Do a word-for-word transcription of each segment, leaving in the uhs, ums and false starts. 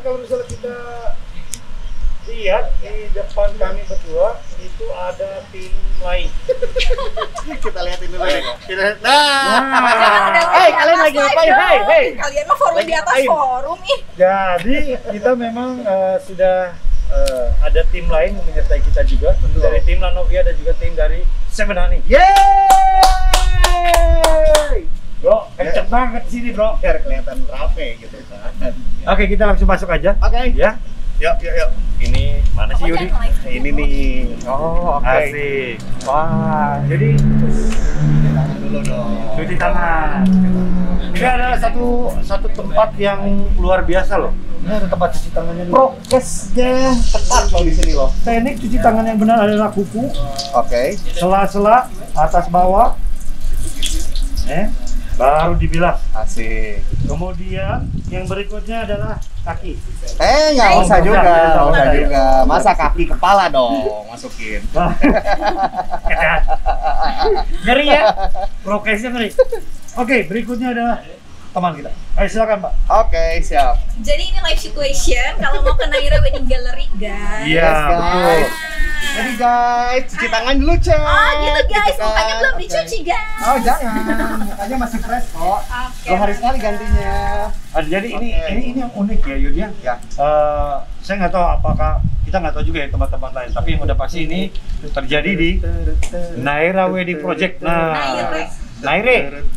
kalau misalnya kita lihat di depan kami berdua itu ada tim lain. Kita lihatin dulu ya. Kita lihat. Nah. Hei, kalian lagi ngapain? Hei, hei. Kalian mah forum di atas forum ih. Jadi kita memang uh, sudah uh, ada tim lain yang menyertai kita juga. Betul. Dari tim Lanovia dan juga tim dari Seven Honey. Yeay! Bro, kenceng banget sini bro. Biar kelihatan rame gitu kan. Oke, kita langsung masuk aja. Oke. Ya. Yuk, yuk, yuk. Ini mana sih Yudi? Ini nih. Oh, oke Hai. sih. Wah, jadi Tangan dulu dong. cuci tangan. Ini adalah satu satu tempat yang luar biasa loh. Ini ada tempat cuci tangannya dulu. Prokesnya tepat loh di sini loh. Teknik cuci tangan yang benar adalah kuku, Oke. sela-sela, atas bawah, eh, baru dibilas. Asik. Kemudian yang berikutnya adalah kaki. Eh, nggak Oh, usah enggak, juga, enggak, nggak usah enggak. juga. Masa kaki kepala dong masukin. Ngeri ya? Prokesnya ngeri. Oke, berikutnya adalah teman kita. Ayo silakan Pak. Oke, siap. Jadi ini live situation kalau mau ke Naira Wedding Gallery, guys. Iya, Yes, betul. guys. Jadi guys, cuci tangan dulu, Cek. Oh gitu guys, kan. mukanya belum Oke. dicuci guys. Oh, jangan. Mukanya masih fresh kok. Oke. Dua hari sekali gantinya. Ah, jadi ini Oke. ini ini yang unik ya Yudi ya. Ya. Eh, saya nggak tahu apakah kita nggak tahu juga ya tempat-tempat lain. Tapi yang udah pasti ini terjadi di Naira Wedding Project. Nah, Naire. Naire.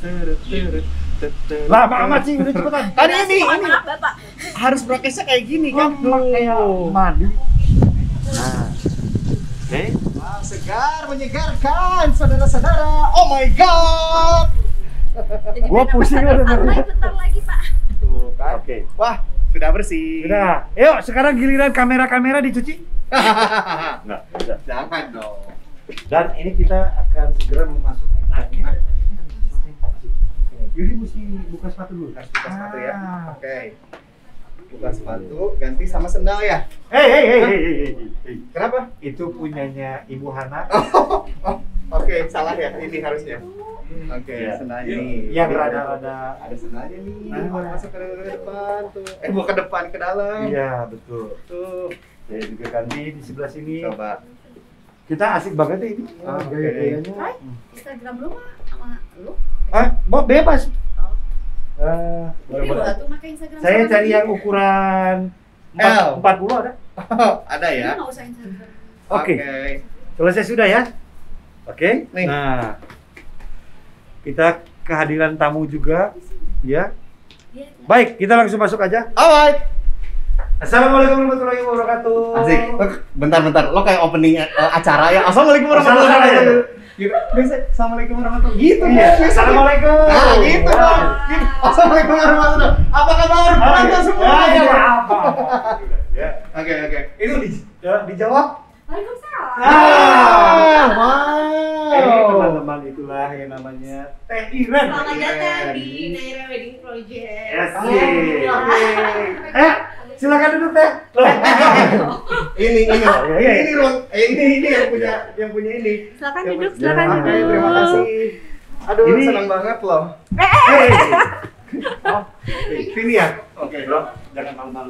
Lama amat sih, udah cepetan. Kan ini, Mohon ini maaf Bapak. harus prokesnya kayak gini kan. Kan kayak mandi. Nah. Oke. Wow, segar, menyegarkan, saudara-saudara. Oh my god. Jadi Gua benar pusing benar ya dengerin. santai bentar lagi Pak. Tuh kan. Oke. Wah, sudah bersih. Udah. Yuk, sekarang giliran kamera-kamera dicuci. Enggak, udah. Jangan dong. Dan ini kita akan segera memasuki. Nah, ini ada ini ada sesuatu yang masuk. Yudi mesti buka sepatu dulu. Harus buka sepatu ya. Ah. Oke. Buka sepatu, ganti sama sendal ya. Hei, hei, hei, hei, hei, hei. Kenapa? Itu punyanya Ibu Hana. Oh, oh, oke, salah ya. Ini harusnya. Oke, Iya. sendalnya nih. Yang rada-rada. Ada sendalnya nih. Nah. Masuk ke, ke depan tuh. Eh, bukan ke depan, ke dalam. Iya, betul. Tuh. Saya juga ganti di sebelah sini. Coba. Kita asik banget ya ini. Oh, oke. Gaya-gayanya. Hai, Instagram lu mah sama lu. Ah, mau bebas. Oh. Eh, boleh, Jadi boleh. gua tuh pakai Instagram. Saya sama cari dia. yang ukuran L. empat puluh ada. Oh, ada Lu ya. nggak usah Instagram. Oke. Selesai sudah ya? Oke. Nih. Nah, kita kehadiran tamu juga, ya. Iya. Baik, kita langsung masuk aja. Alright. Assalamualaikum warahmatullahi wabarakatuh. Asik. Bentar-bentar, lo kayak opening uh, acara ya. Assalamualaikum warahmatullahi Assalamualaikum. wabarakatuh. Gitu. Biasa, Assalamualaikum warahmatullahi wabarakatuh. Gitu. Iya. biasa. Assalamualaikum. Nah, gitu Wah. dong. Gitu. Assalamualaikum warahmatullahi wabarakatuh. Apa kabar? Penonton semua. Ya, ya, apa? Ya. Oke, oke. Itu di, ya, dijawab. Waalaikumsalam. Ah, Eh, wow. teman-teman itulah yang namanya Teh Iren. Selamat Iya. datang di Naira Wedding Project. Yes. Asik. Eh, silakan duduk Teh. Loh. Ini, ini, Oh, iya, iya. ini ruang, eh, ini, ini yang punya, yang punya ini. Silakan Yang duduk, punya- silakan Oke, duduk. terima kasih. Aduh, Ini- senang banget loh. Hey. Oh, sini ya. Oke, Bro, jangan malu-malu.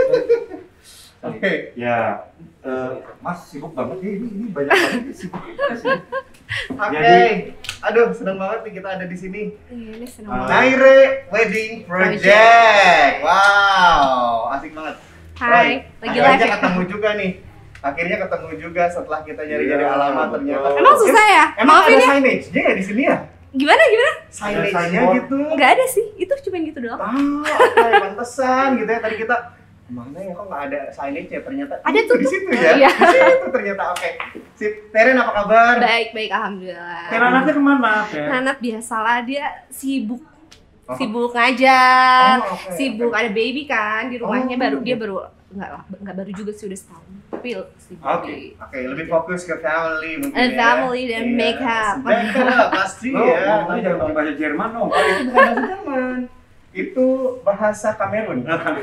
Oke. Ya, eh, Mas sibuk banget ya, ini, ini banyak banget ya, sibuk. sibuk. Oke. Jadi- Aduh, senang banget nih kita ada di sini. Iya, ini seneng Ah. banget. Naire Wedding Project. Wow, asik banget. Hai, Roy, lagi akhirnya live ya? ketemu juga nih. Akhirnya ketemu juga setelah kita nyari-nyari Iya, alamat betul. ternyata. Emang susah ya? Emang Maafin ada ya. signage-nya ya di sini ya? Gimana gimana? Signage-nya signboard. gitu. Enggak ada sih, itu cuma gitu doang. Ah, oke, pantesan gitu ya. Tadi kita mana ya kok nggak ada signage-nya ternyata. Ada itu tuh, di tuh. situ ya. Iya. Di situ ternyata. Oke. Sip. Teren apa kabar? Baik, baik, alhamdulillah. Teh Nanatnya kemana, Teh? Nanat biasalah dia sibuk. Oh. Sibuk ngajar, Oh, oke, sibuk oke. ada baby kan di rumahnya Oh. baru dia baru enggak lah, enggak baru juga sih udah setahun. Tapi sibuk. Oke. di- Oke, lebih fokus ke family mungkin And ya. family dan Iya, makeup. Makeup pasti Oh, ya. ngomongnya jangan pakai bahasa Jerman dong. Oh, itu bukan bahasa Jerman. Itu bahasa Kamerun.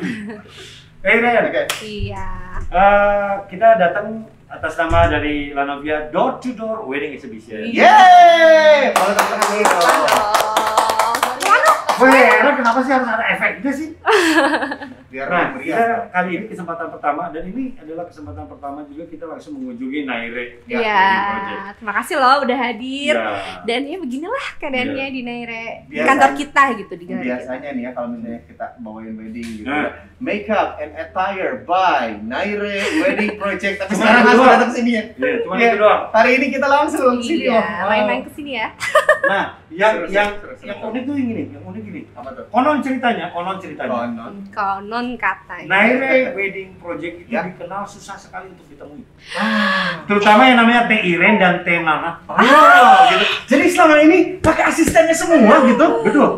Eh, Ren, Oke. Iya. eh, kita datang atas nama dari Lanovia Door to Door Wedding Exhibition. Iya. Yeay! Kalau tepuk tangan nih. Halo. Weh, Ren, kenapa sih harus ada efeknya sih? Biar Nah, lebih meriah. kita kali ini kesempatan pertama dan ini adalah kesempatan pertama juga kita langsung mengunjungi Naire. Iya, Wedding Project. terima kasih loh udah hadir. Ya. Dan ya beginilah keadaannya Iya. di Naire, di Biasa- kantor kita gitu di galeri kita. Biasanya nih ya kalau misalnya kita bawain wedding gitu. Nah. Makeup and attire by Naire Wedding Project. Tapi Cuma sekarang itu langsung doang. datang sini ya. Iya, cuma Iya. itu doang. Hari ini kita langsung ke sini. Iya, Om. main-main kesini ya. Nah, yang Seru, yang seru, seru, yang seru. unik tuh yang ini, yang unik ini. Apa tuh? Konon ceritanya, konon ceritanya. Konon. Konon katanya. Naire Wedding Project itu Ya. dikenal susah sekali untuk ditemui. Ah. Terutama yang namanya Teh Iren dan Teh Nana. Oh, gitu. Jadi selama ini pakai asistennya semua gitu. Betul.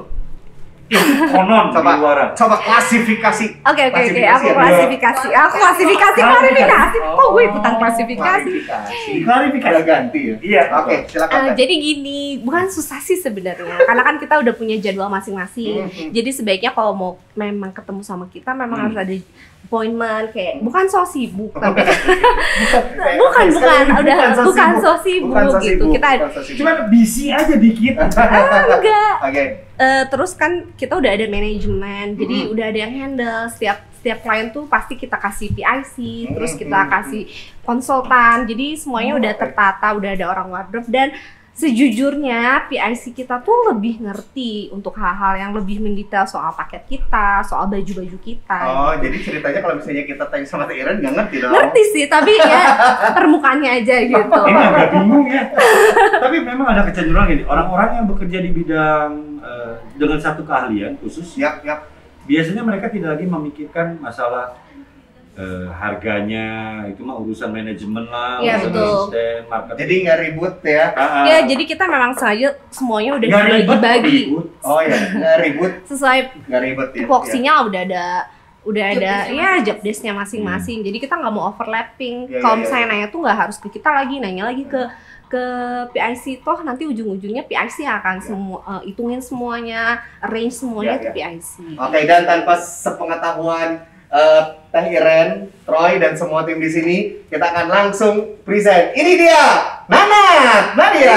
Itu konon di Coba, luaran. coba klasifikasi. Oke oke oke, Klasifikasi aku ya? klasifikasi, aku klasifikasi, klarifikasi. Kok gue ikutan klasifikasi? Klarifikasi. Diklarifikasi. Udah ganti ya? Iya. Oke, silakan. Eh, Teh. jadi gini, bukan susah sih sebenarnya, karena kan kita udah punya jadwal masing-masing. Mhm. Jadi sebaiknya kalau mau memang ketemu sama kita, memang Hmm. harus ada appointment kayak bukan so sibuk, tapi Kayak- bukan kayak bukan, sekali, udah so bukan sibuk. so sibuk Bukan so gitu. sibuk, Kita bukan so sibuk. Cuman busy aja dikit. ah, enggak. Oke. Eh, terus kan kita udah ada manajemen, jadi Mhm. udah ada yang handle setiap setiap klien tuh pasti kita kasih P I C, terus kita Mhm. kasih konsultan, jadi semuanya Oh, udah oke. tertata, udah ada orang wardrobe dan sejujurnya P I C kita tuh lebih ngerti untuk hal-hal yang lebih mendetail soal paket kita, soal baju-baju kita. Oh, jadi ceritanya kalau misalnya kita tanya sama Teh Iren nggak ngerti dong. Ngerti sih, tapi ya permukaannya aja gitu. Ini agak bingung ya. Tapi memang ada kecenderungan gini, orang-orang yang bekerja di bidang eh, dengan satu keahlian khusus, Yap, yap. biasanya mereka tidak lagi memikirkan masalah eh, harganya, itu mah urusan manajemen lah, Iya, urusan betul. asisten, marketing. Jadi nggak ribut ya. Ah, Ya, jadi kita memang sengaja semuanya udah nggak ribet, dibagi ribut. Oh ya, nggak ribut, sesuai nggak ribet ya. tupoksinya udah ada udah Job ada desk-nya ya masing-masing. job desk-nya masing-masing. Jadi kita nggak mau overlapping. Iya, Kalau iya, misalnya iya. nanya tuh nggak harus ke kita lagi, nanya lagi ke ke P I C, toh nanti ujung-ujungnya P I C yang akan Iya. semua eh, hitungin semuanya, arrange semuanya Iya, itu iya. P I C. Oke, dan tanpa sepengetahuan eh, Teh Iren, Troy dan semua tim di sini, kita akan langsung present. Ini dia, Nanat, Nadia.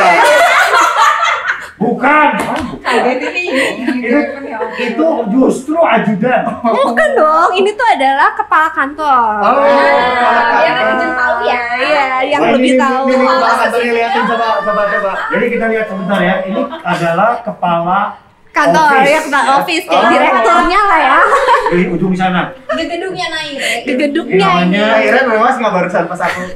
Bukan, Kaget ini. itu, itu justru ajudan. Bukan dong, ini tuh adalah kepala kantor. Oh, kepala Nah, Biar kantor. netizen tahu ya. Iya, yang Wah, lebih ini- tahu. Ini, ini Oh, kepala kantornya liatin, coba, coba, coba. Jadi kita lihat sebentar ya, ini adalah kepala kantor office, ya, kepala ya. office kayak Oh. direkturnya lah ya. di ujung sana. Di gedungnya Naire. Di gedungnya Ini ini. namanya- Teh Iren mewas nggak barusan pas aku.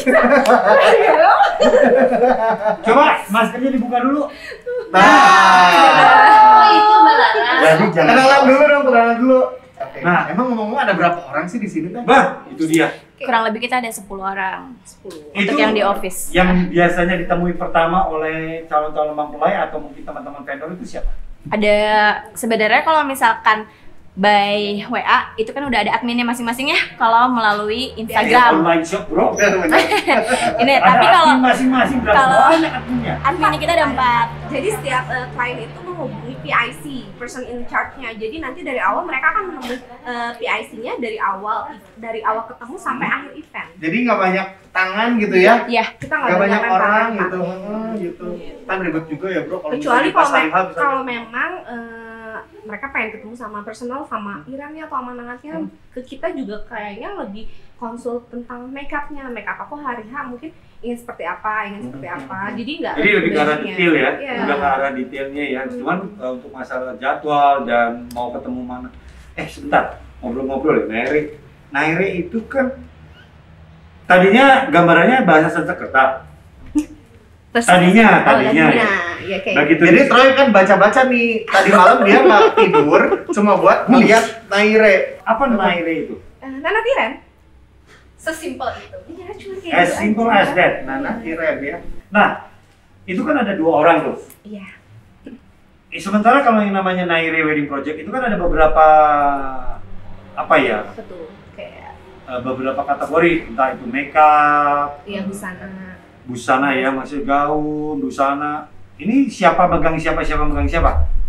Coba maskernya dibuka dulu. Nah, Oh, itu Mbak Lara. Jadi jangan. kenalan dulu dong, kenalan dulu. Oke. Nah. Emang ngomong-ngomong ada berapa orang sih di sini, Teh? Bah, itu dia. Kurang lebih kita ada sepuluh orang sepuluh. untuk yang di office. Yang biasanya ditemui pertama oleh calon-calon mempelai atau mungkin teman-teman vendor itu siapa? Ada sebenarnya kalau misalkan by W A itu kan udah ada adminnya masing-masing ya kalau melalui Instagram. Online shop, bro. Ini Ada tapi kalau admin masing-masing berapa kalau- banyak adminnya? adminnya kita ada empat. Jadi setiap eh, klien itu menghubungi P I C, person in charge-nya. Jadi nanti dari awal mereka akan menemui eh, P I C-nya dari awal dari awal ketemu sampai akhir event. Jadi nggak banyak tangan gitu ya? Ya, Kita nggak Nggak banyak banyak orang tangan, gitu, Hmm, gitu. Kan ribet juga ya bro. Kalau kecuali misalnya kalau pas hari me- H misalnya. kalau memang eh, mereka pengen ketemu sama personal sama Irannya atau sama Nanatnya, Hmm. ke kita juga kayaknya lebih konsul tentang makeupnya, makeup aku hari H mungkin ingin seperti apa, ingin seperti apa, jadi nggak Jadi lebih ke arah basic-nya. detail ya, Iya. udah ke arah detailnya ya. Hmm. Cuman uh, untuk masalah jadwal dan mau ketemu mana, eh sebentar ngobrol-ngobrol ya, Naire. Naire itu kan tadinya gambarannya bahasa Sanskerta. Terus- Tadinya, Oh, tadinya. ya kayak Begitu. Jadi Troy kan baca-baca nih, tadi malam dia nggak tidur, cuma buat ngeliat Naire. Apa Naire itu? Eh, Nanat Iren? Sesimpel itu. Iya, cuma kayak As gitu simple aja. as that. Nana Iren ya. Nah, itu kan ada dua orang tuh. Iya. Eh, sementara kalau yang namanya Naire Wedding Project itu kan ada beberapa apa ya, Betul. Kayak eh, beberapa kategori, entah itu makeup, ya busana. busana ya, masih gaun, busana. Ini siapa megang siapa, siapa megang siapa?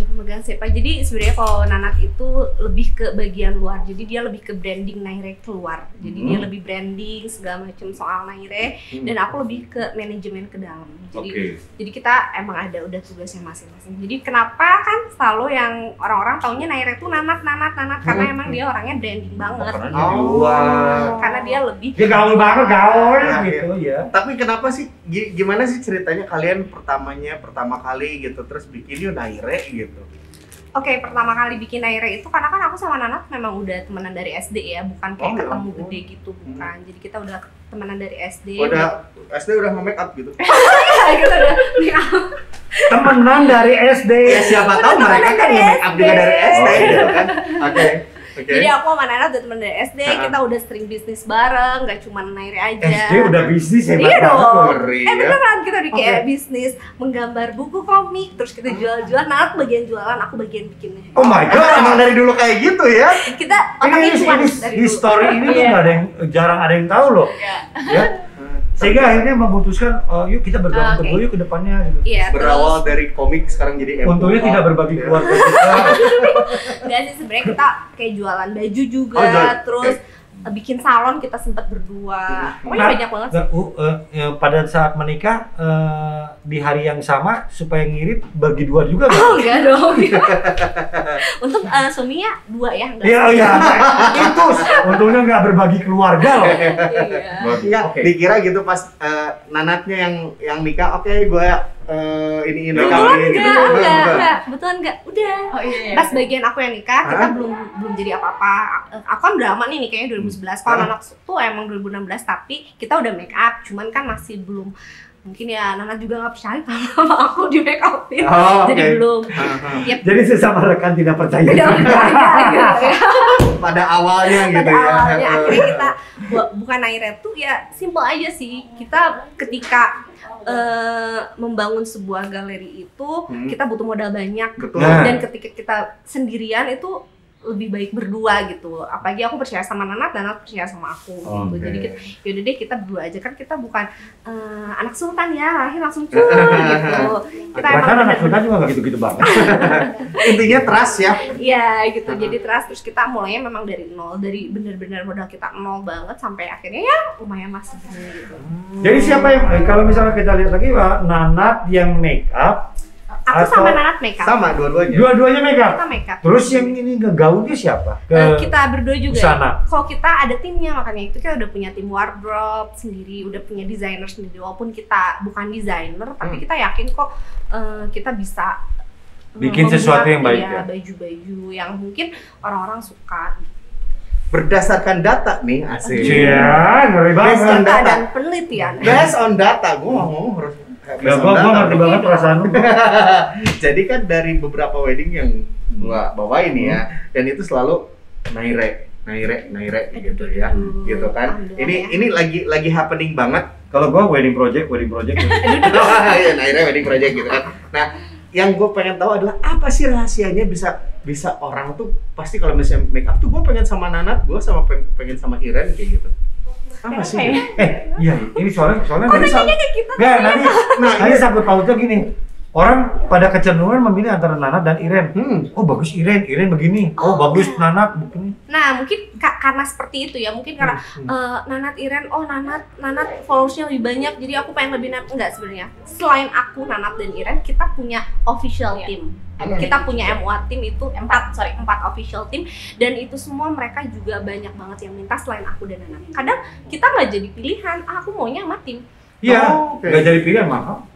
pemegang C P A. Jadi sebenarnya kalau Nanat itu lebih ke bagian luar. Jadi dia lebih ke branding Naire keluar. Jadi Hmm. dia lebih branding segala macam soal Naire Hmm. dan aku lebih ke manajemen ke dalam. Jadi Oke. jadi kita emang ada udah tugasnya masing-masing. Jadi kenapa kan selalu yang orang-orang taunya Naire itu Nanat Nanat Nanat karena Hmm. emang dia orangnya branding banget. Karena gitu. dia di luar. Karena dia lebih Dia gaul banget, gaul Nah, gitu ya. Tapi kenapa sih, gi- gimana sih ceritanya kalian pertamanya, pertama kali gitu, terus bikin yuk Naire gitu? Oke, pertama kali bikin Naire itu karena kan aku sama Nanat memang udah temenan dari S D ya, bukan kayak Oh, ya ketemu ampun. gede gitu, bukan. Jadi kita udah temenan dari S D. Udah S D udah nge-make up gitu? kita udah Temenan dari S D. Ya siapa tahu Udah mereka temenan kan dari nge-make up S D. juga dari S D gitu kan? Oke, oke. Jadi aku sama Nanat udah temen dari S D, Ha-ha. kita udah sering bisnis bareng, gak cuma Naire aja. S D udah bisnis hebat Iya banget dong. loh. Ngeri Eh ya. beneran, kita udah kayak Oke. bisnis menggambar buku komik, terus kita jual-jual. Nanat bagian jualan, aku bagian bikinnya. Oh my Emang, god. emang dari dulu kayak gitu ya? Kita Ini, otaknya ini, cuan ini dari di dulu. story ini tuh Iya. nggak ada yang jarang ada yang tahu loh. Ya. Sehingga akhirnya memutuskan, oh, yuk kita bergabung Oke. berdua yuk ke depannya gitu. Iya, Berawal dari komik sekarang jadi M. Untungnya tidak berbagi Ya. keluarga kita. enggak sih sebenarnya kita kayak jualan baju juga, Oh, jualan. terus eh, bikin salon kita sempat berdua. Pokoknya Nah, banyak banget. Nggak, uh, uh, uh, pada saat menikah uh, di hari yang sama supaya ngirit bagi dua juga nggak? Oh enggak dong. Untuk eh, suaminya dua ya, enggak. Iya iya. Itu untungnya nggak berbagi keluarga loh. Iya. Iya, Oke. dikira gitu pas eh, Nanatnya yang yang nikah, oke gue uh, ini ini Kebetulan kawin gitu. enggak, enggak, Enggak. enggak, kebetulan enggak. Udah. Oh iya. Pas bagian aku yang nikah, kita Hah? belum belum jadi apa-apa. Eh, Aku kan udah lama nih nikahnya dua ribu sebelas. Kalau Hah? anak tuh emang dua ribu enam belas, tapi kita udah make up, cuman kan masih belum. Mungkin ya Nana juga nggak percaya sama aku di make upin. Oh, Jadi oke. belum. Heeh. Ya Jadi sesama rekan tidak percaya. udah percaya gitu ya. Pada awalnya gitu Pada ya. awalnya Heeh. akhirnya kita bu- bukan Naire tuh ya simple aja sih. Kita ketika eh, membangun sebuah galeri itu Hmm. kita butuh modal banyak. Betul. Nah. Dan ketika kita sendirian itu lebih baik berdua gitu. Apalagi aku percaya sama Nanat, Nanat percaya sama aku gitu. Oke. Jadi kita, yaudah deh kita berdua aja, kan kita bukan eh, anak sultan ya, lahir langsung cuy gitu. Kita emang Bahkan anak bener-bener- sultan juga nggak gitu-gitu banget. Intinya trust ya. Iya gitu, jadi trust. Terus kita mulainya memang dari nol, dari bener-bener modal kita nol banget sampai akhirnya ya lumayan masih gini gitu. Jadi siapa yang eh, kalau misalnya kita lihat lagi Wak, Nanat yang make up, Aku Atau- sama Nanat make up. Sama dua-duanya. dua-duanya make up. Kita make up. Terus yang ini ngegaunnya siapa? Ke Eh, kita berdua juga. sana. Kalau kita ada timnya, makanya itu kita udah punya tim wardrobe sendiri, udah punya desainer sendiri. Walaupun kita bukan desainer, tapi Hmm. kita yakin kok eh, kita bisa eh, Bikin sesuatu yang baik, ya, ya? baju-baju yang mungkin orang-orang suka. Berdasarkan data nih, asik. Iya, ngeri Based on banget. Data data. dan penelitian. Based on data, gue ngomong harus Ya, based gua, on gua data. ngerti banget perasaan lu. Jadi kan dari beberapa wedding yang gua bawain nih ya, dan itu selalu naire, naire, naire gitu ya, Aduh, gitu kan. alhamdulillah Ini ya. ini lagi lagi happening banget. Kalau gua wedding project, wedding project. Ya, naire wedding project gitu kan. Nah, yang gue pengen tahu adalah apa sih rahasianya bisa bisa orang tuh pasti kalau misalnya make up tuh gue pengen sama Nanat, gue sama pengen, pengen sama Iren kayak gitu. Apa sih? Kayak- Eh, iya, ini soalnya soalnya Kok nanti soal- nanyanya kayak kita? Nggak, nanti Nah, nanti sangkut pautnya gini. Orang pada kecenderungan memilih antara Nanat dan Iren. Hmm. Oh bagus Iren, Iren begini. Oh, Oh, bagus iya. Nanat begini. Nah, mungkin ka- karena seperti itu ya, mungkin karena Hmm. eh, Nanat Iren, oh Nanat Nanat followersnya lebih banyak, jadi aku pengen lebih Nanat. Enggak sebenarnya. Selain aku, Nanat dan Iren, kita punya official Iya. team. Ada Kita juga. punya M O A team itu empat, sorry empat official team, dan itu semua mereka juga banyak banget yang minta selain aku dan Nanat. Kadang kita nggak jadi pilihan, ah, aku maunya sama tim. Iya, Oh, oke. nggak jadi pilihan mahal.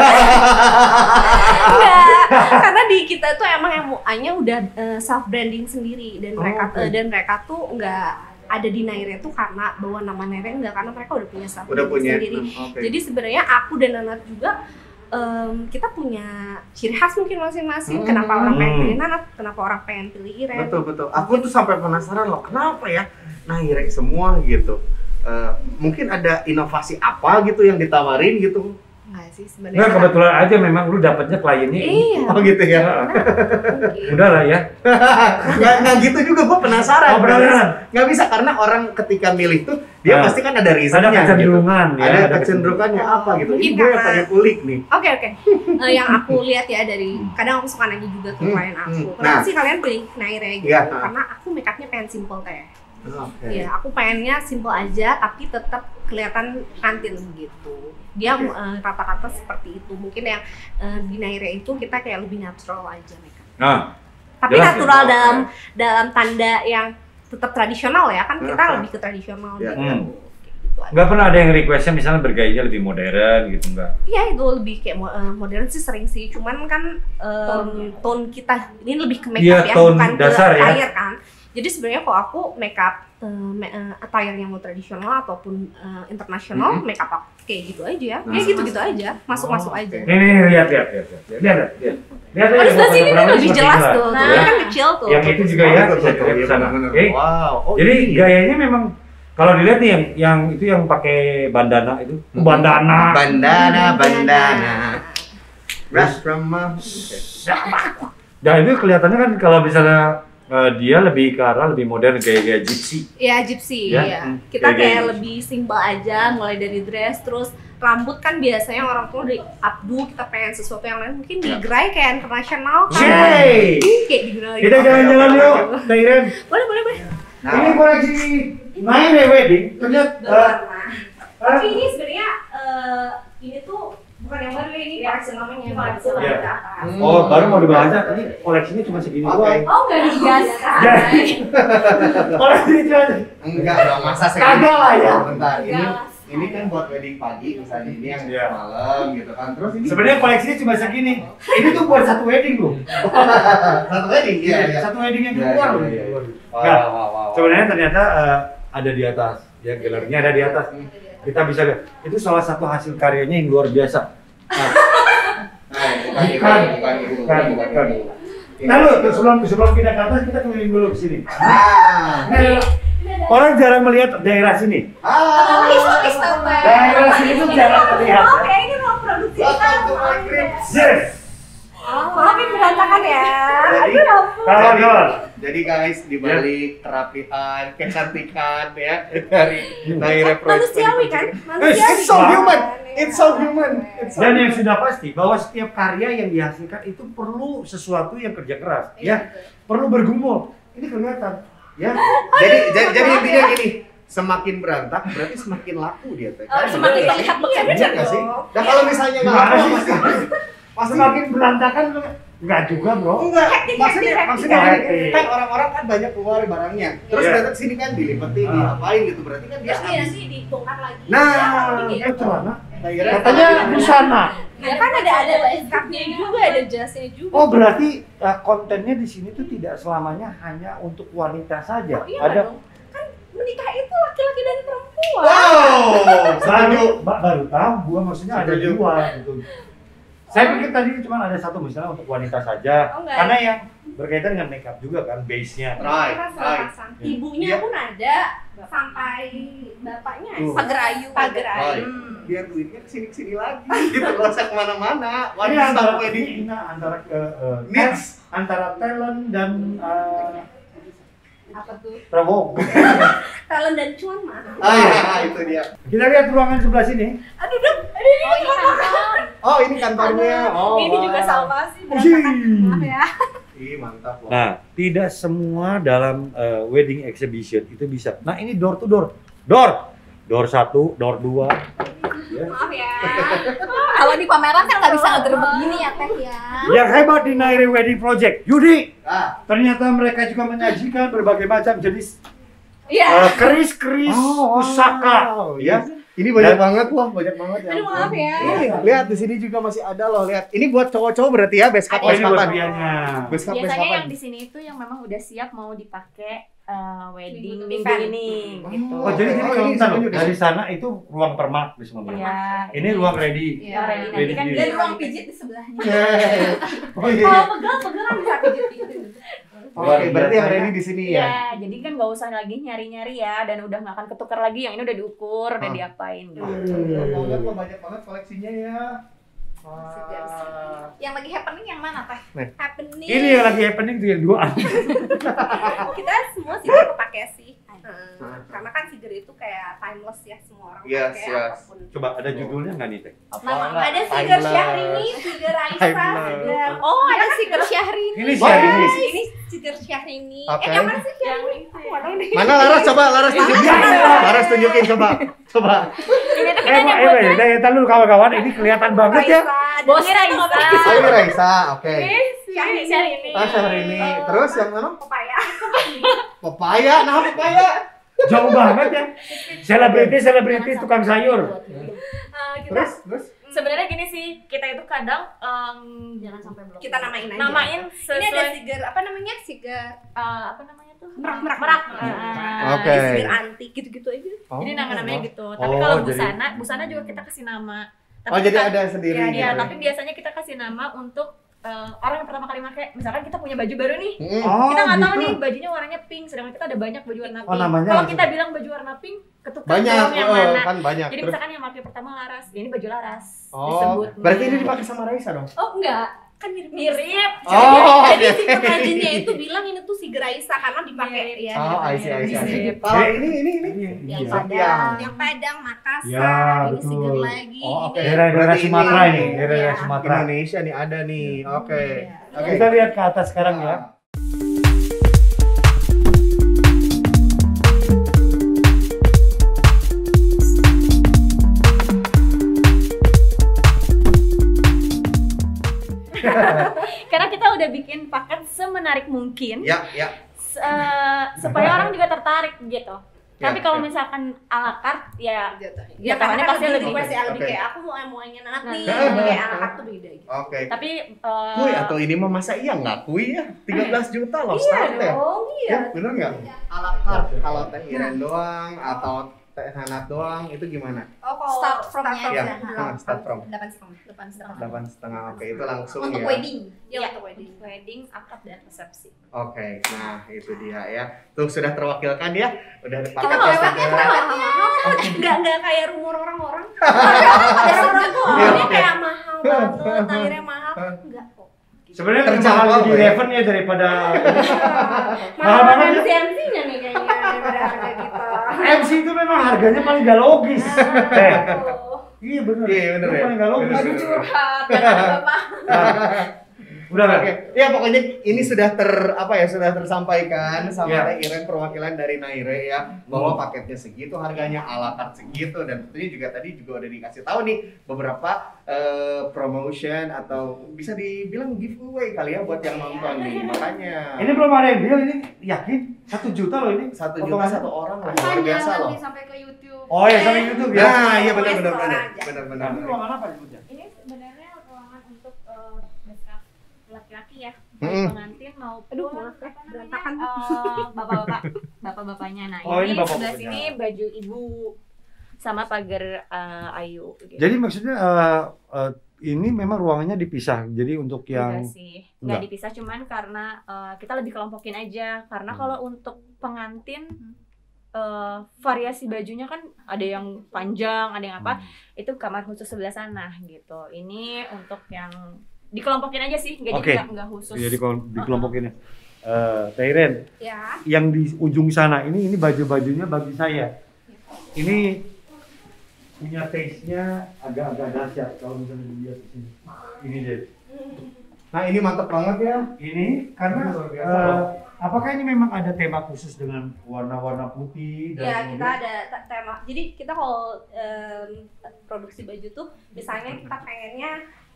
Enggak, karena di kita tuh emang M O A-nya udah self branding sendiri, dan Oh, mereka oke. eh, dan mereka tuh nggak ada di Naire tuh karena bawa nama Naire, enggak, karena mereka udah punya self Udah branding punya. sendiri. Hmm, oke. Jadi sebenarnya aku dan Nanat juga em, kita punya ciri khas mungkin masing-masing. Hmm. Kenapa orang pengen Hmm. pilih Nanat, kenapa orang pengen pilih Iren. Betul betul. Aku tuh sampai penasaran loh, kenapa ya naire semua gitu. Eh, mungkin ada inovasi apa gitu yang ditawarin gitu? Enggak sih sebenarnya. Nggak, kebetulan aja memang lu dapetnya kliennya ini. Iya. Oh gitu ya. Mungkin. Udah lah ya. Nggak, nggak gitu juga, gue penasaran. Oh, penasaran. Nggak bisa, karena orang ketika milih tuh dia Nah, pasti kan ada reasonnya. ada kecenderungan gitu. ya, Ada, ada kecenderungannya apa gitu. Mungkin Ini gue yang karena- pengen kulik nih. Oke oke. Eh, yang aku lihat ya dari kadang aku suka nanya juga ke Hmm, klien aku. hmm. Kenapa Nah. sih kalian pilih Naire gitu? Iya. Karena aku makeupnya pengen simple teh. Oke. Iya, aku pengennya simple aja tapi tetap kelihatan kantin gitu. Dia eh, rata-rata seperti itu. Mungkin yang eh, di Naire itu kita kayak lebih natural aja makeup. Nah, Tapi jelas ya. natural Oke. dalam dalam tanda yang tetap tradisional ya kan kita Hmm. lebih ke tradisional Iya. gitu. Hmm. Kayak gitu aja. nggak pernah ada yang requestnya misalnya bergayanya lebih modern gitu nggak? Iya itu lebih kayak mo- eh, modern sih sering sih, cuman kan em, Tone-nya. tone kita ini lebih ke Iya, makeup ya, tone bukan dasar ke ya. attire kan. Jadi sebenarnya kalau aku makeup eh, me- eh, attire yang mau tradisional ataupun eh, internasional, Mhm. makeup aku kayak gitu aja ya. Nah. Ya gitu-gitu aja, masuk-masuk Oh, aja. oke. Nih, nih, nih, lihat, lihat, lihat, lihat, lihat, lihat, lihat. Lihat Oh, aja, di sebelah sini kurang tuh lebih seperti jelas inilah. tuh. Nah. Ini kan kecil tuh. Yang itu juga ya, Oh, bisa betul, dilihat iya, ke sana. benar-benar. Oke? Wow. Oh, Jadi ini. gayanya memang kalau dilihat nih yang yang itu yang pakai bandana itu, Hmm. bandana. bandana, bandana. Brush from mom. Ya itu kelihatannya kan kalau misalnya eh, dia lebih ke arah lebih modern gaya-gaya gypsy. Ya gypsy, Ya, ya. hmm. Kita Kayak kayak gitu. lebih simple aja, mulai dari dress, terus rambut kan biasanya orang tua di updo, kita pengen sesuatu yang lain, mungkin Ya. digerai kayak internasional kan. Yeay! Kayak digerai. Kita jalan-jalan yuk, Teh Iren. Boleh, boleh, boleh. Nah, Ini koleksi Naire Wedding. Ternyata eh, Berwarna. eh, Tapi ini sebenarnya eh, ini tuh bukan yang baru ya, ini koleksi lamanya yang koleksi lama Iya. ke atas. Hmm. oh baru mau dibahas ini koleksinya cuma segini Oke. doang. Oh, enggak digas. Ya. Koleksinya cuma enggak dong, masa segini? Kagak lah ya. Bentar, ini Enggak. ini kan buat wedding pagi, misalnya ini yang Iya. malam gitu kan. Terus ini sebenarnya koleksinya cuma segini. Ini tuh buat satu wedding loh. satu wedding, iya, iya. Satu wedding yang Iya, keluar iya, loh. iya, iya. Wow, Nggak, wow, wow, wow. sebenarnya ternyata eh, ada di atas. Ya, galerinya ada di atas. Kita bisa lihat. Itu salah satu hasil karyanya yang luar biasa. Nah, Nah, bukan ibu, Bukan. bukan ibu, Bukan, bukan bukan. ibu. Ini- Nah, lu, sebelum sebelum kita ke atas kita keliling dulu ke sini. Nah, Nah, orang jarang melihat daerah sini. ah, Historis tuh, Pak. Daerah sini tuh jarang terlihat. Oke, ini mau produksi welcome to my crib. Yes. Maaf ini berantakan ya. Jadi, Aduh, ya ampun. Kawan, kawan. jadi guys, di balik kerapihan, kecantikan ya dari Naire Project. Manusiawi kan? Manusiawi. It's so human. It's so human. It's so Dan yang human. sudah pasti bahwa setiap karya yang dihasilkan itu perlu sesuatu yang kerja keras, ya. Perlu bergumul. Ini kelihatan, ya. Jadi jadi, jadi intinya gini, semakin berantak berarti semakin laku dia teh. Oh, semakin Bener nggak terlihat sih? bekerja Bener nggak sih? Dan kalau misalnya nggak Gimana laku sih? pasti pasti Semakin berantakan enggak juga, Bro. enggak. Hektik, Maksudnya hektik, maksudnya hektik. gini, Hektik. kan orang-orang kan banyak keluar barangnya. Terus Iya. datang sini kan dilipetin, Ah. diapain gitu. Berarti kan dia Terus dia habis. nanti dibongkar lagi. Nah, Ya, kalau begini. Itu celana. Naire Katanya busana. Ya kan ada ada skapnya juga, ada jasnya juga. Oh, berarti uh, kontennya di sini tuh tidak selamanya hanya untuk wanita saja. Oh, iya Ada dong. Kan menikah itu laki-laki dan perempuan. Wow, setuju. baru, ba- baru tahu gua maksudnya ada Setuju. dua gitu. Saya pikir tadi cuma ada satu misalnya untuk wanita saja. Oh, enggak. Karena yang berkaitan dengan makeup juga kan base-nya. Right, Kita right. selapasan. Iya. Ibunya Iya. pun ada sampai bapaknya. Tuh. Pagar ayu. Pagar Right. ayu. Biar duitnya kesini kesini lagi. Gitu nggak usah kemana-mana. Ini Wanita antara wedding. ini antara ke uh, Needs. antara talent dan uh, Apa tuh? Prabowo. Talent dan cuan mah. Ah, ya, itu dia. Kita lihat ruangan sebelah sini. Aduh, dong. Aduh, ini Oh, ini kantor. Oh, ini kantornya. Oh, ini juga wow. sama sih. berantakan. Maaf ya. Ih, mantap loh. Nah, tidak semua dalam uh, wedding exhibition itu bisa. Nah, ini door to door. Door. Door satu, door dua. Ya. Maaf ya. Kalau di pameran kan nggak bisa ngegerebek gini ya teh ya. Yang hebat di Naire Wedding Project, Yudi, Ah. ternyata mereka juga menyajikan berbagai macam jenis Iya. uh, keris-keris Oh, wow. pusaka. Ya. Ini banyak Dan- banget loh, banyak banget ya. Aduh, maaf ya. Nih, lihat di sini juga masih ada loh, lihat. Ini buat cowok-cowok berarti ya, best cup Oh, best ini buat cupan. prianya. Best cup best Biasanya cupan. yang di sini itu yang memang udah siap mau dipakai uh, wedding Minggu minggu depan. ini gitu. Oh, jadi Oh, jadi ini kalau kita semuanya udah dari sana itu ruang permak di semua. Iya. Ini ruang ready. Iya. Yang ready nanti Ready kan diri. dan ruang pijit di sebelahnya. Oh iya. Kalau pegel-pegel kan bisa pijit-pijit. Oke, berarti yang ready di sini ya. Iya, jadi kan nggak usah lagi nyari-nyari ya, dan udah nggak akan ketukar lagi. Yang ini udah diukur, udah Ah. diapain gitu. Hmm, banget loh, banyak banget koleksinya ya. Ah. Yang lagi happening yang mana teh? Happening. Ini yang lagi happening tuh yang duaan. Kita semua Siger kepake sih. Hmm, karena kan Siger itu kayak timeless ya, semua orang Yes, pakai yes. apapun. Coba ada judulnya nggak nih, Teh? Nama ada Siger Syahrini, Siger Aisyah, Timeless. Siger. Oh, ada Siger Syahrini. Ini Wah, Syahrini. Ini ini Siger Syahrini. Oke. Eh yang mana sih Syahrini? Aku nggak tahu deh. Mana Laras coba Laras tunjukin. Laras tunjukin coba. Coba. Ini tuh Eh, kita Pak, eh, nyebut Pak, ya, ya, dulu kawan-kawan, ini kelihatan banget ya. Bosnya Raisa. Oh, ini Raisa. Oke. Syahrini. Syahrini. Ah, Syahrini. Terus yang mana? Papaya. Papaya. Nah, papaya. Jauh banget ya. Selebriti, selebriti tukang sayur. Eh, kita Terus, terus. Sebenarnya gini sih, kita itu kadang em, Jangan sampai belum. kita namain aja. namain Ini ada sesuai Siger apa namanya? Siger eh, apa namanya tuh? merak merak Merak. Ah, Oke. Siger antik gitu-gitu aja. Oh. Jadi nama-namanya gitu. Tapi Oh, kalau jadi- busana, busana juga kita kasih nama. Tapi Oh, jadi kita- ada sendiri Iya, gitu. iya, tapi biasanya kita kasih nama untuk eh, orang yang pertama kali pakai. Misalkan kita punya baju baru nih. Mm. Oh, Kita nggak tahu gitu. nih bajunya warnanya pink, sedangkan kita ada banyak baju warna Oh, pink. namanya Kalau langsung. kita bilang baju warna pink, ketukar Banyak, dong yang oh, mana. kan banyak. Jadi Terus- misalkan yang pakai pertama Laras, ya ini baju Laras. Oh, Disebut. berarti ini dipakai sama Raisa dong? Oh enggak, kan mirip mirip. Oh, Jadi oke. si pengrajinnya itu bilang ini tuh Siger Aisyah karena dipakai ya. Oh, I see, I see, I see. Mirip. Oh, ini, ini, ini. Yang Iya. Padang, yang Padang, Makassar, Ya, ini betul. Siger lagi. Oh, oke. ini Daerah-daerah Berarti ini- Sumatera ini, Iya. daerah Sumatera. Indonesia nih ada nih. Oke. Iya. Oke. Kita lihat ke atas sekarang ya. Karena kita udah bikin paket semenarik mungkin. Ya, ya. se- eh, supaya orang juga tertarik gitu. Ya, Tapi kalau ya. misalkan ala carte ya Jatuhnya jatuhannya pasti lebih request ya, lebih Oke. kayak aku mau mau ingin anak nih, Nah, lebih nah. kayak anak tuh beda gitu. Oke. tapi eh, Kui atau ini mah masa iya nggak kui ya? tiga belas juta loh Iya startnya. dong, iya. Ya, bener nggak? Ala carte kalau Teh Iren doang atau Teh Hanat doang itu gimana? Oh, kalau Start from-nya start Ya, from-nya ah, start from delapan setengah. Depan setengah. delapan setengah. Oke, itu langsung Untuk ya. wedding. Iya, ya, untuk wedding. wedding, akad dan resepsi. Oke, nah itu dia ya. Tuh sudah terwakilkan ya. Udah Kita paket nggak lewatnya sudah. kita mahal-mahal, nggak nggak kayak rumor orang-orang. Orang-orang tuh Iya, orangnya iya. kayak mahal banget, akhirnya mahal. Enggak kok. Sebenarnya lebih Terjangkau mahal di ya? Raven ya daripada Mahal banget banget ya? M C M C-nya nih kayaknya daripada harga kita. M C itu memang harganya paling gak logis. Eh, Oh. iya bener. Iya, bener Itu ya. paling gak logis. Bener, Aduh bener. curhat, jangan ada bapak. Nah, udah kan? Oke, ya pokoknya ini sudah ter apa ya sudah tersampaikan sama Ya. Teh Iren perwakilan dari Naire ya bahwa paketnya segitu harganya ala carte segitu dan tentunya juga tadi juga udah dikasih tahu nih beberapa eh, promotion atau bisa dibilang giveaway kali ya buat yang nonton nih makanya Ini belum ada yang deal, ini yakin satu juta loh ini. satu juta Potongannya. satu orang lah luar biasa loh. Nanti sampai ke YouTube. Oh ya sampai YouTube ya. Nah, iya benar Pokoknya benar setor benar aja. benar benar. Tapi ruangan apa disebutnya? Ini sebenarnya ruangan untuk eh, backup laki-laki ya, Mm-mm. pengantin maupun Aduh, maaf ya, apa namanya, berantakan. eh, bapak-bapak, bapak-bapaknya. Nah Oh, ini, ini bapak sebelah bapaknya. sini baju ibu sama pagar eh, Ayu. Gitu. Jadi maksudnya eh, eh, ini memang ruangannya dipisah. Jadi untuk yang Enggak sih, nggak Enggak. dipisah cuman karena eh, kita lebih kelompokin aja. Karena Hmm. kalau untuk pengantin eh, variasi bajunya kan ada yang panjang, ada yang apa, itu kamar khusus sebelah sana gitu. Ini untuk yang dikelompokin aja sih, jadi Oke. nggak nggak khusus. jadi di kelompok ini. Eh, Teh Iren, Ya. yang di ujung sana ini ini baju-bajunya bagi saya. Ini punya taste-nya agak-agak dahsyat kalau misalnya dilihat di sini. Ini deh. Nah, ini mantep banget ya. Ini karena Luar biasa eh, loh. apakah ini memang ada tema khusus dengan warna-warna putih dan Ya, kemudian- kita ada te- tema. Jadi kita kalau em, produksi baju tuh misalnya kita pengennya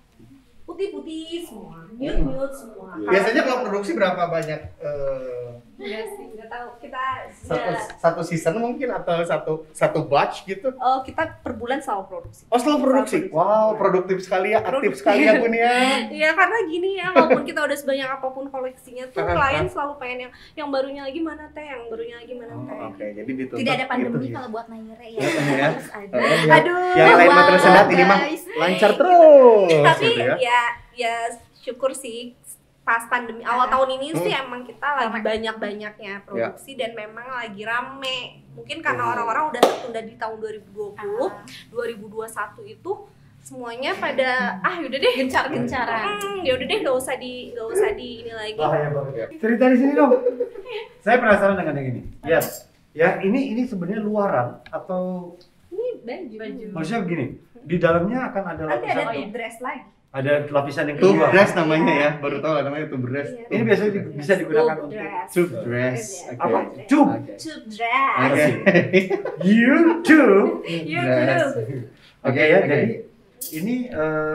putih-putih semua, nude-nude semua. Biasanya kalau produksi berapa banyak eh, Enggak sih, enggak tahu. Kita satu ya, satu season mungkin atau satu satu batch gitu. oh, kita per bulan selalu produksi. Oh, selalu produksi. Selalu Wow, produktif sekali ya, aktif Produktif. sekali ya Bun ya. Iya, karena gini ya, walaupun kita udah sebanyak apapun koleksinya tuh klien selalu pengen yang yang barunya lagi mana teh, yang barunya lagi mana Oh, teh. oke, jadi dituntut Tidak ada pandemi gitu. kalau buat Naire ya. Iya, ya. Harus ada. Oh, ya. Aduh. Yang lain mah terus sendat, ini mah guys. lancar terus Tapi gitu ya. ya ya syukur sih pas pandemi awal tahun ini sih Hmm. emang kita lagi banyak-banyaknya produksi dan memang lagi rame. Mungkin karena Oh. orang-orang udah tertunda di tahun dua ribu dua puluh, Ah. dua ribu dua puluh satu itu semuanya pada ah yaudah deh Gencar-gencaran. hmm, ya udah deh nggak usah di nggak usah di ini lagi. Bahaya banget. Cerita di sini dong. Saya penasaran dengan yang ini. Yes. Ya, ini ini sebenarnya luaran atau Ini baju. Baju. maksudnya begini, di dalamnya akan ada Nanti ada lapisan, tuh dress lagi. ada lapisan yang Tube kedua. dress namanya ya, baru tahu lah namanya tube dress. Iya. Ini biasanya di- bisa digunakan Tube untuk dress. Tube dress. Iya. Oke. apa? Tube. Oke. Tube dress. Oke. You too. You Dress. too. Oke ya, jadi ini eh,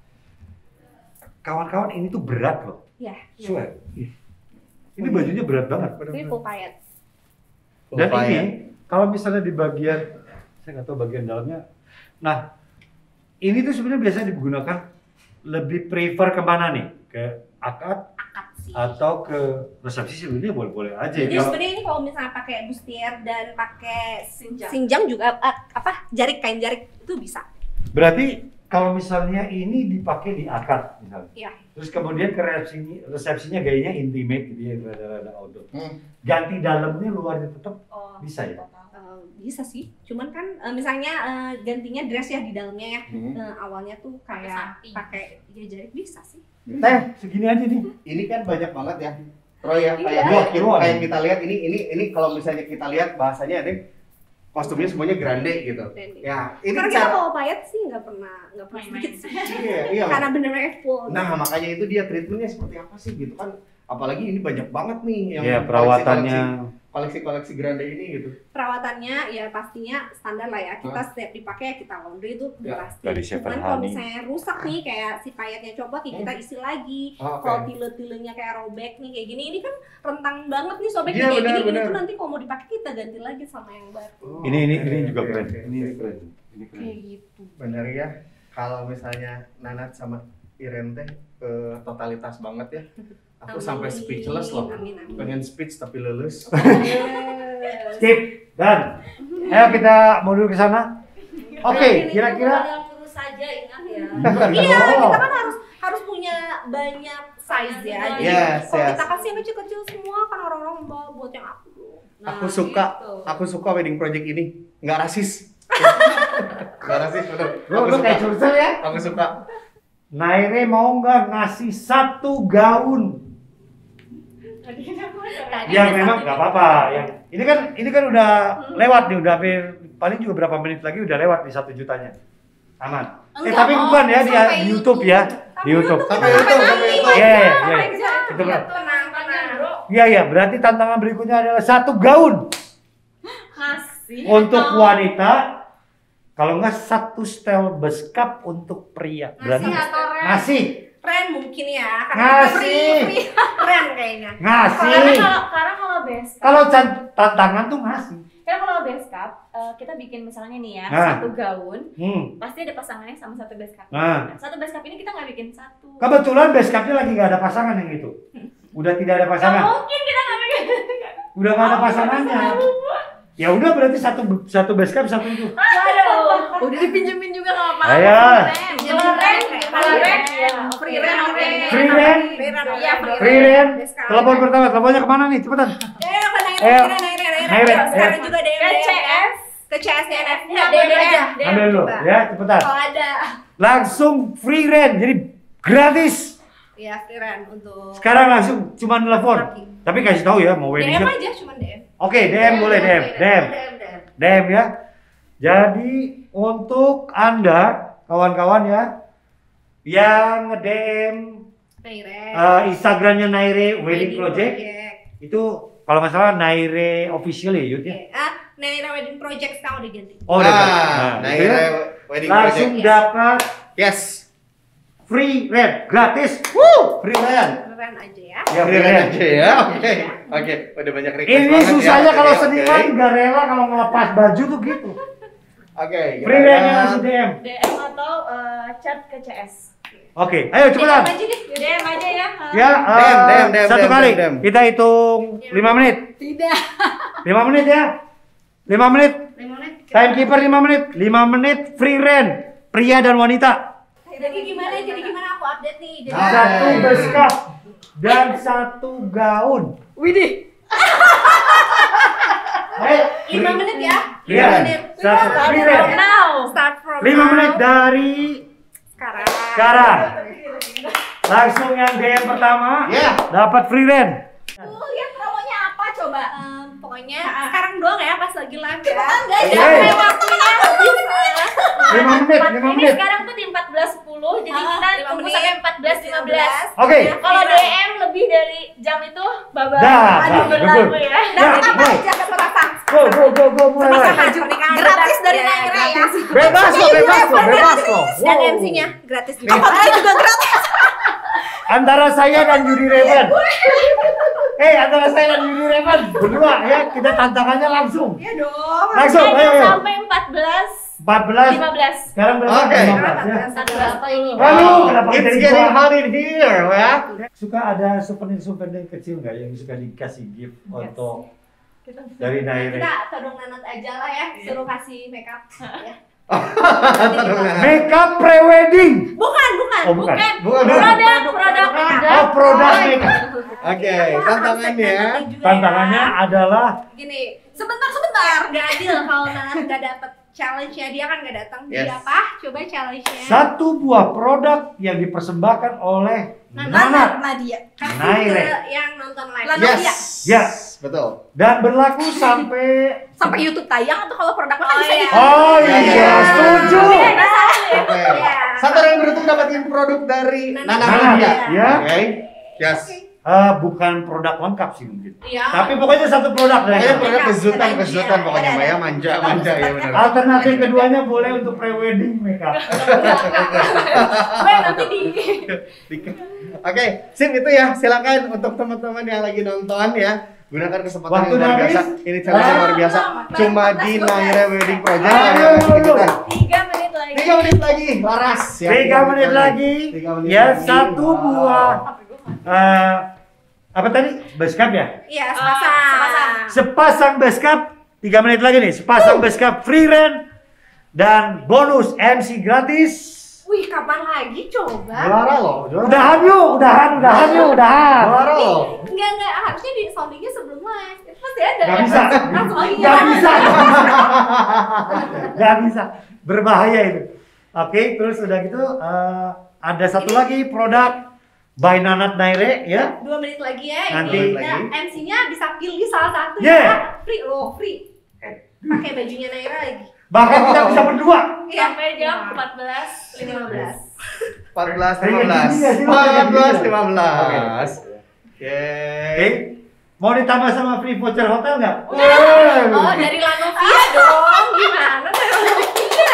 kawan-kawan ini tuh berat loh. Ya. Swear. Ini bajunya berat banget. Ini full payet. Dan Lupa ini ya. kalau misalnya di bagian, saya nggak tahu bagian dalamnya. Nah, ini tuh sebenarnya biasanya digunakan lebih prefer kemana nih? Ke akad Akad sih. atau ke resepsi sebenarnya boleh-boleh aja. Jadi Kalau- sebenarnya ini kalau misalnya pakai bustier dan pakai Sinjang. sinjang juga eh, apa jarik kain jarik itu bisa. Berarti kalau misalnya ini dipakai di akad misalnya. Iya. Terus kemudian ke resepsinya, resepsinya gayanya intimate gitu ya, rada-rada outdoor. Hmm. Ganti dalamnya luarnya tetap Oh, bisa ya? Eh, bisa sih. Cuman kan eh, misalnya eh, gantinya dress ya di dalamnya ya. Hmm. Eh, awalnya tuh Pakai kayak samping. pakai ya jarik bisa sih. Teh, segini aja nih. Ini kan banyak banget ya. Roy ya, kayak Iya. gua, Iya. kayak kita lihat ini ini ini kalau misalnya kita lihat bahasanya ada kostumnya semuanya grande gitu. Grande. Ya, ini Karena kita cara kalau payet sih nggak pernah nggak pernah Main-main. sedikit sih. iya, iya. Karena bener-bener full. Nah, makanya itu dia treatmentnya seperti apa sih gitu kan. Apalagi ini banyak banget nih yang Ya, koleksi-koleksi- perawatannya. koleksi-koleksi grande ini gitu. Perawatannya ya pastinya standar lah ya. Kita Hah? setiap dipakai kita laundry itu udah Ya, pasti. dari Seven Cuman kalau Honey. misalnya rusak nih kayak si payetnya copot ya kita isi lagi. Oh, Kalau tile-tilenya kayak robek nih kayak gini ini kan rentang banget nih sobeknya Iya, kayak benar, gini ini benar. tuh nanti kalau mau dipakai kita ganti lagi sama yang baru. Oh, Ini ini oke, ini juga oke, keren. oke, Ini oke. keren. Ini keren. Kayak gitu. Bener ya, kalau misalnya Nanat sama Iren teh eh, totalitas banget ya. Aku sampai Amin. speechless loh. Amin, amin. Pengen speech tapi lulus. Skip dan ayo kita mundur ke sana. Oke, kira-kira yang lurus saja ingat ya. Iya, Oh. kita kan harus harus punya banyak size ya. Jadi Yes, kalau yes. kita kasih yang kecil-kecil semua kan orang-orang membawa buat yang aku dong. Nah, Aku suka, gitu. aku suka wedding project ini. Nggak rasis. Nggak rasis, bener. Lu, Aku lu suka. kayak curcol ya? Aku suka. Naire mau nggak ngasih satu gaun? Tadi Ya ada memang satu nggak apa-apa. Yang ini kan ini kan udah lewat nih, udah hampir paling juga berapa menit lagi udah lewat di satu jutanya. Aman. eh Enggak, tapi oh, bukan ya di, sampai di YouTube ya, di YouTube. Sampai itu, sampai itu. Iya, iya, iya. Itu Iya, benar. tenang, tenang. Iya iya, berarti tantangan berikutnya adalah satu gaun Ngasih. untuk atau- wanita. Kalau nggak satu setel beskap untuk pria. Berarti Ngasih atau ren? ngasih, Ren mungkin ya. Karena kita Ngasih. free, free. Ren kayaknya. Karena ngasih. kalau karena kalau best cup, Kalau can- tantangan tuh ngasih. karena kalau best cup eh, kita bikin misalnya nih ya Nah. satu gaun, Hmm. pasti ada pasangannya sama satu best cup. Nah. Nah, satu best cup ini kita nggak bikin satu. Kebetulan beskapnya lagi nggak ada pasangan yang itu. Udah tidak ada Nggak pasangan. mungkin kita nggak bikin. Udah nggak ada pasangannya. Ya udah berarti satu satu beskap satu itu. Waduh, udah dipinjemin juga nggak apa-apa. Ayo. Kalau ren, kalau ren, ya. Free ren, oke. Free ren? Free ren, oke. Iya, free Free Ren. Beskap. Telepon pertama, teleponnya kemana nih? Cepetan. Eh, apa Naira, Ayo. Naira, Naira, Naira. Naira, Sekarang ayo. juga D M, Ke D M, C S. Ke C S D N F. Enggak, D M D M aja. D M. Ambil dulu coba. ya, cepetan. Kalau ada. Langsung free rent, jadi gratis. Ya, free ren untuk Sekarang langsung cuma telepon. Tapi kasih tahu ya mau D M weddingnya. aja, cuma D M. Oke, D M boleh D M, D M, D M, D M. D M ya. Jadi untuk Anda kawan-kawan ya yang nge-D M Naira. uh, Instagramnya Naire Wedding Project itu kalau nggak salah Naire official ya Yud ya. Oke. Ah, Naira Wedding Project sekarang udah ganti. Oh, udah. Ah, Nah, nah, itu ya. ini wedding Langsung project. dapat Yes. free rent gratis. Woo! Free rent. Free ren aja ya. Ya, Free rent aja ya. Oke. Oke, udah banyak request Ini banget susahnya ya. kalau Oke, seniman oke. nggak rela kalau ngelepas baju tuh gitu. Oke, Free kita rentnya lihat. langsung D M. D M atau eh, chat ke C S. Oke, ayo cepetan. D M aja deh. D M aja ya. Ya, uh, D M, D M, D M, satu D M, kali. D M. Kita hitung lima menit. Tidak. lima menit ya. lima menit. lima menit. Timekeeper lima menit. lima menit free rent pria dan wanita. Jadi gimana? Jadi gimana aku update nih? Jadi Nah. Satu beskap dan satu gaun. Widih. Ayo, lima menit ya. Iya. Lima menit. Satu free rent. Now. Start from lima now. menit dari Sekarang langsung yang D M pertama Ya. dapat free rent. Lu lihat promonya apa coba? Em, pokoknya sekarang doang ya pas lagi live ya. Cepetan guys, Oke. jangan sampai waktunya habis. lima menit, lima Ini menit. sekarang tuh di empat belas sepuluh, jadi Ah, kita lima tunggu menit. sampai empat belas lima belas. Oke. Kalau D M lebih dari jam itu, bye-bye. Dah, Aduh, dah, berlalu betul. ya. Ya, mulai. Aja sepasang. Go, go, go, go, mulai. Sepasang mulai. baju pernikahan Gratis dari Ya, Naira ya. gratis. Bebas loh, bebas loh, bebas loh. Dan Wow. M C-nya gratis juga. Apalagi juga gratis. Antara saya dan Yudi Revan. Eh, antara saya dan Yudi Revan berdua ya, kita tantangannya langsung. Iya dong. Langsung, ayo, Ayo ayo. sampai empat belas empat belas. lima belas. Sekarang berapa? Oke. lima belas ya. empat belas apa ini? Lalu, kenapa It's dari getting gua? hot in here, ya. Suka ada souvenir-souvenir kecil nggak yang suka dikasih gift untuk dari Naira? Kita todong Nanat aja lah ya, suruh kasih makeup. Ya. Makeup pre-wedding. Bukan, bukan. Oh, bukan. Bukan, Bukan, produk, produk, produk. Oh, produk makeup. Oke, Apa, tantangannya. harus segmented juga Tantangannya ya. adalah Gini, sebentar sebentar. Gak adil kalau Nanat gak dapet challenge-nya, dia kan gak datang. Jadi Yes. apa? Coba challenge-nya. satu buah produk yang dipersembahkan oleh Nanat Nadia. Kasih Naira. ke yang nonton live. Lalu dia. Yes. Ya. Betul. dan berlaku sampai Sampai YouTube tayang atau kalau produknya kan Oh, bisa iya. di oh Iya, iya iya. setuju Oke. Iya. Satu orang yang beruntung dapatin produk dari Nana Nana Nana, Media. ya. Oke. Yes. Eh, bukan produk lengkap sih mungkin Iya. tapi pokoknya satu produk dari Pokoknya Nana. produk kejutan, kejutan pokoknya Ada, Maya ada. manja, manja ya benar. Alternatif keduanya boleh untuk pre-wedding makeup. Gue nanti di Oke, sip itu ya. Silakan untuk teman-teman yang lagi nonton ya. Gunakan kesempatan Waktu yang luar udah biasa. habis. Ini challenge yang luar biasa. Cuma di Naira Wedding Project. Ayo, Ayo, ayo, ikutan. tiga menit lagi. Tiga menit lagi, Laras. Ya, Tiga menit lagi, Tiga menit ya lagi. satu buah eh, apa tadi? Beskap ya? Iya, Ah, sepasang. sepasang. Sepasang beskap, tiga menit lagi nih. Sepasang beskap free rent dan bonus M C gratis. Wih, kapan lagi coba? Juara loh, juara. Udahan yuk, udahan, udahan yuk, udahan. Juara loh. Enggak, enggak, harusnya di soundingnya sebelum live. Itu pasti ada. Gak ya? bisa, Langsung lagi gak ya. bisa, gak bisa, berbahaya itu. Oke, terus udah gitu eh, ada satu lagi produk by Nanat Naira ya. Dua menit lagi ya. Nanti ini kita M C-nya bisa pilih salah satu Yeah. ya. Free loh, free. Pakai bajunya Naira lagi. Bahkan kita bisa berdua. Iya. Sampai jam empat belas lima belas. empat belas lima belas. Ringan gini ya, sih, empat belas ringan lima belas. Oke. Oke. Mau ditambah sama free voucher hotel nggak? Oh, dari Lanovia dong. Gimana dari Lanovia?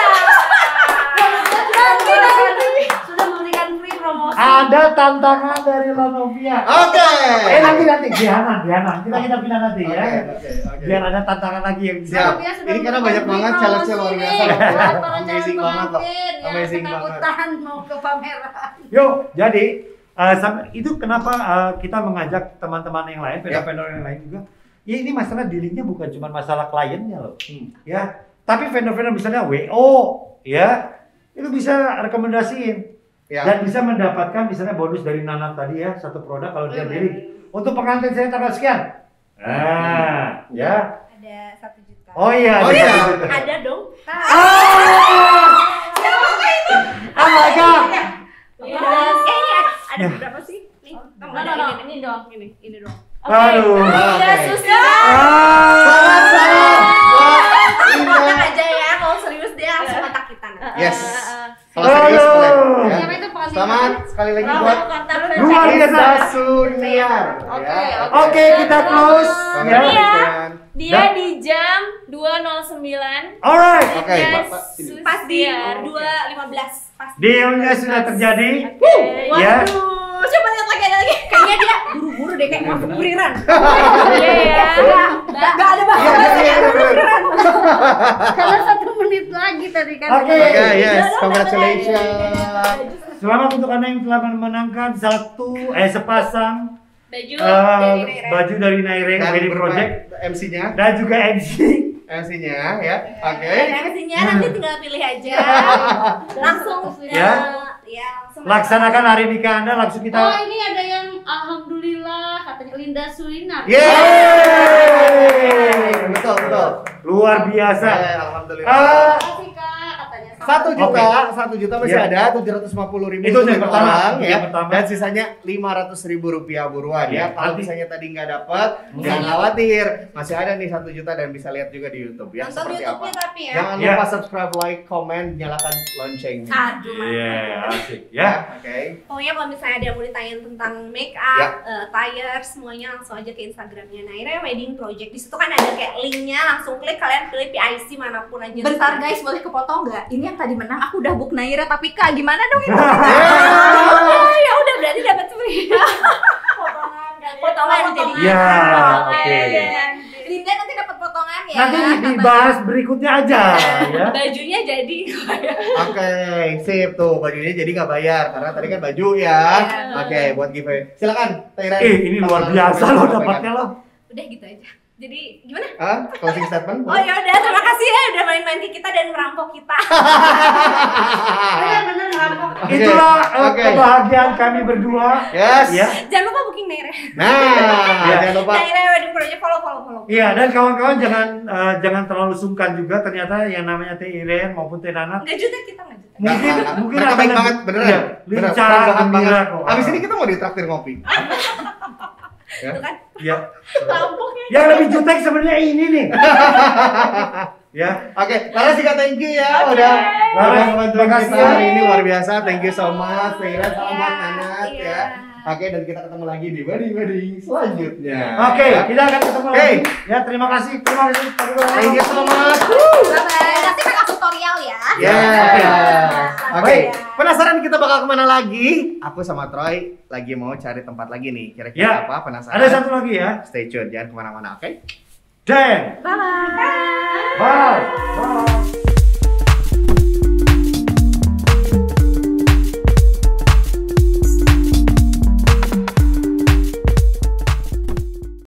Nanti nanti sudah memberikan free promosi. Ada tantangan dari Lanovia. Oke. Eh nanti nanti Diana, Diana. Kita kita pindah nanti ya. Oke, oke, oke. Biar ada tantangan lagi yang bisa. Siap. Lanovia sudah Ini karena memberikan banyak banget free challenge-nya luar promosi biasa. nih buat para calon Amazing banget loh. pengantin yang Amazing banget. ketakutan mau ke pameran. Yuk, jadi eh, sam- itu kenapa eh, kita mengajak teman-teman yang lain, vendor-vendor yang lain juga. Ya ini masalah dealingnya bukan cuma masalah kliennya loh, Hmm. ya. Tapi vendor-vendor misalnya W O, ya, itu bisa rekomendasiin Ya. dan bisa mendapatkan misalnya bonus dari Nanat tadi ya, satu produk kalau dia dealing. Untuk pengantin saya tanggal sekian. Nah, ya. Ada satu juta. Oh iya, Oh ada iya. satu juta. Ada dong. Ah! Oh my god. Eh, ini ada, ada berapa sih? Nih, No, kamu no, ada no, ini, ini dong. ini, ini dong. Oke. Aduh. Iya, Oke. Susi. Ah! Selamat selamat. Wah, Kontak Linda. aja ya, kalau serius dia langsung kontak kita. nanti. Yes. Eh, eh, eh. Kalau serius boleh. Aduh. Ya. Siapa itu pengantin? Selamat sekali lagi Bravo, buat kontak Luar franchise. biasa. Linda Suniar. Oke, Ya, oke. Oke, kita close. Selamat Ya. Iya. Christian. Dia di jam dua nol sembilan. Alright. Oke, Yes, Bapak, sini. Pas di Susiar. dua lima belas pas. Dealnya sudah terjadi. Oke. Ya. Waduh, coba lihat lagi ada lagi. Kayaknya dia buru-buru deh kayak masuk kuriran. Iya ya. Gak ada bahasa Iya, bahasa iya, kayak iya, bener. kuriran. Karena satu menit lagi tadi kan. Oke. Oke, yes, congratulations. Selamat untuk Anda yang telah memenangkan satu eh sepasang Baju eh, dari Naira. baju dari Naira Dan Wedding Project M C-nya, dan juga M C. M C-nya ya. Oke. Dan M C-nya nanti tinggal pilih aja. Langsung Ya. ya langsung. Laksanakan hari nikah Anda langsung Oh kita. ini ada yang alhamdulillah katanya Linda Suinar. Yeay. Betul, betul. Luar biasa. Eh, alhamdulillah. Ah, Terima kasih kak katanya. Satu juta, Oke. satu juta masih Iya. ada, tujuh ratus lima puluh ribu Itu yang untuk pertama, orang, itu ya. yang pertama. Dan sisanya lima ratus ribu rupiah buruan Iya, ya. Kalau nanti- misalnya tadi nggak dapat, Hmm. jangan khawatir, masih ada nih satu juta dan bisa lihat juga di YouTube ya. Nonton Seperti apa? YouTube-nya tapi ya. Jangan Iya. lupa subscribe, like, comment, nyalakan loncengnya. Aduh, mantap. Iya, asik ya. Oke. Pokoknya kalau misalnya ada yang mau ditanyain tentang make Ya. up, eh, tire, semuanya langsung aja ke Instagramnya Naira Wedding Project. Di situ kan ada kayak linknya, langsung klik, kalian pilih P I C manapun aja. Bentar guys, boleh kepotong nggak? Ini yang tadi menang, aku udah book Naira, tapi Kak gimana dong itu? Ya udah berarti dapat free. Potongan kali. Potongan jadi. Ya, Potongan. oke. Linda nanti dapat potongan ya. Nanti dibahas berikutnya aja ya. Bajunya jadi. Oke, sip tuh bajunya jadi nggak bayar karena tadi kan baju ya. Iya. Oke, buat giveaway. Silakan, Taira. Eh, ini luar biasa loh dapatnya loh. Udah gitu aja. Jadi gimana? Hah? Closing statement? Oh ya udah, terima kasih ya udah main-main ke kita dan merampok kita. Bener-bener merampok. Oke, Itulah eh, oke. kebahagiaan kami berdua. Yes. Ya. Jangan lupa booking Naira. Nah, Ya. jangan lupa. Naira Wedding Project, follow follow follow. Iya, dan kawan-kawan jangan eh, jangan terlalu sungkan juga, ternyata yang namanya Teh Iren maupun Teh Nana Enggak jutek kita enggak jutek. mungkin Nggak, nggak, mungkin mereka akan baik lebih- banget beneran. iya, Beneran, lincah, mereka jahat gembira banget. kok. Abis ini kita mau ditraktir ngopi. Ya. Itu kan Ya. rampoknya. Yang lebih jutek sebenarnya ini nih. Ya. Oke, Laras juga thank you ya udah udah Laras, membantu makasih kita ya. hari ini luar biasa. Thank you so much. Taira, selamat Iya, Nanat iya. ya. Oke, dan kita ketemu lagi di wedding-wedding selanjutnya. Oke, Ya. kita akan ketemu Oke. lagi. Ya, terima kasih. Terima kasih. Thank you so much. Bye-bye. Nanti make tutorial ya. Ya. Oke. Oke. Baik. Penasaran kita bakal kemana lagi? Aku sama Troy lagi mau cari tempat lagi nih. Kira-kira Ya. apa? Penasaran? Ada satu lagi ya. Stay tune, jangan kemana-mana, oke? Dan Bye-bye. bye.